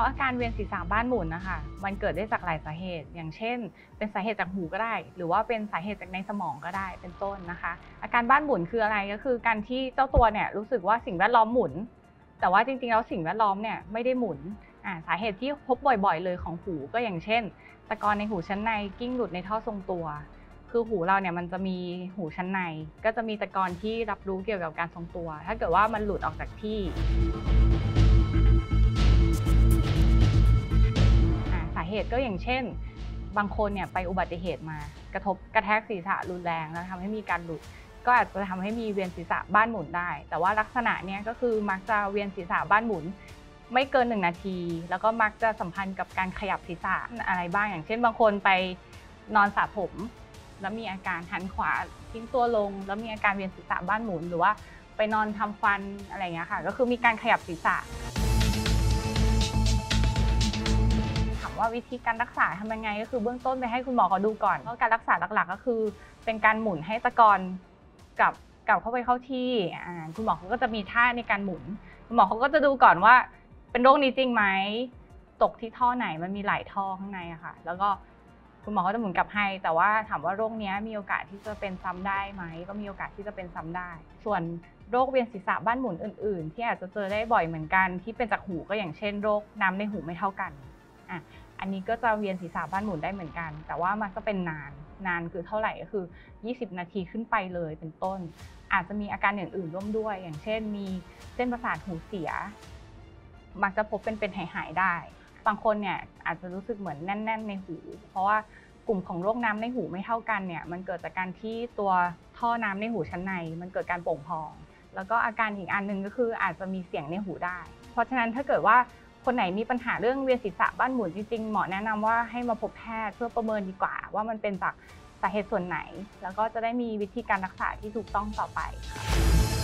อาการเวียนศีรษะบ้านหมุนนะคะมันเกิดได้จากหลายสาเหตุอย่างเช่นเป็นสาเหตุจากหูก็ได้หรือว่าเป็นสาเหตุจากในสมองก็ได้เป็นต้นนะคะอาการบ้านหมุนคืออะไรก็คือการที่เจ้าตัวเนี่ยรู้สึกว่าสิ่งแวดล้อมหมุนแต่ว่าจริงๆแล้วสิ่งแวดล้อมเนี่ยไม่ได้หมุนสาเหตุที่พบบ่อยๆเลยของหูก็อย่างเช่นตะกอนในหูชั้นในกิ้งหลุดในท่อทรงตัวคือหูเราเนี่ยมันจะมีหูชั้นในก็จะมีตะกอนที่รับรู้เกี่ยวกับการทรงตัวถ้าเกิดว่ามันหลุดออกจากที่สาเหตุก็อย่างเช่นบางคนเนี่ยไปอุบัติเหตุมกระแทกศีรษะรุนแรงแล้วทำให้มีการหลุดก็อาจจะทำให้มีเวียนศีรษะบ้านหมุนได้แต่ว่าลักษณะเนี้ยก็คือมักจะเวียนศีรษะบ้านหมุนไม่เกิน1 นาทีแล้วก็มักจะสัมพันธ์กับการขยับศีรษะอะไรบ้างอย่างเช่นบางคนไปนอนสระผมแล้วมีอาการหันขวาทิ้งตัวลงแล้วมีอาการเวียนศีรษะบ้านหมุนหรือว่าไปนอนทำฟันอะไรอย่างเงี้ยค่ะก็คือมีการขยับศีรษะว่าวิธีการรักษาทำยังไงก็คือเบื้องต้นไปให้คุณหมอเขาดูก่อนแล้วการรักษาหลักๆก็คือเป็นการหมุนให้ตะกอนกลับเข้าไปเข้าที่คุณหมอเขาก็จะมีท่าในการหมุนคุณหมอเขาก็จะดูก่อนว่าเป็นโรคนี้จริงไหมตกที่ท่อไหนมันมีหลายท่อข้างในอะค่ะแล้วก็คุณหมอเขาจะหมุนกลับให้แต่ว่าถามว่าโรคนี้มีโอกาสที่จะเป็นซ้ำได้ไหมก็มีโอกาสที่จะเป็นซ้ำได้ส่วนโรคเวียนศีรษะบ้านหมุนอื่นๆที่อาจจะเจอได้บ่อยเหมือนกันที่เป็นจากหูก็อย่างเช่นโรคน้ำในหูไม่เท่ากันอันนี้ก็จะเวียนศีรษะบ้านหมุนได้เหมือนกันแต่ว่ามันก็เป็นนานคือเท่าไหร่ก็คือ20 นาทีขึ้นไปเลยเป็นต้นอาจจะมีอาการอย่างอื่นร่วมด้วยอย่างเช่นมีเส้นประสาทหูเสียมักจะพบเป็นหายได้บางคนเนี่ยอาจจะรู้สึกเหมือนแน่นๆในหูเพราะว่ากลุ่มของโรคน้ำในหูไม่เท่ากันเนี่ยมันเกิดจากการที่ตัวท่อน้ำในหูชั้นในมันเกิดการโป่งพองแล้วก็อาการอีกอันหนึ่งก็คืออาจจะมีเสียงในหูได้เพราะฉะนั้นถ้าเกิดว่าคนไหนมีปัญหาเรื่องเวียนศีรษะบ้านหมุนจริงๆหมอแนะนำว่าให้มาพบแพทย์เพื่อประเมินดีกว่าว่ามันเป็นจากสาเหตุส่วนไหนแล้วก็จะได้มีวิธีการรักษาที่ถูกต้องต่อไปค่ะ